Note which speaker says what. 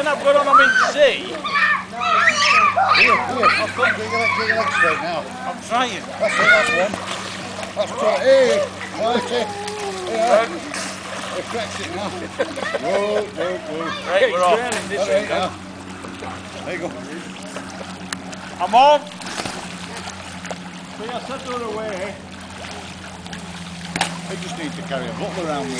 Speaker 1: I've got on, I'm in C.
Speaker 2: Here. Get your legs straight now.
Speaker 1: I'm trying.
Speaker 2: That's it, that's one. That's two. Hey, right it. Yeah. Reflex it now. Whoa.
Speaker 1: Right, we're off.
Speaker 2: That's it now. There you go.
Speaker 1: I'm on.
Speaker 2: So you set her away. I just need to carry a bottle around with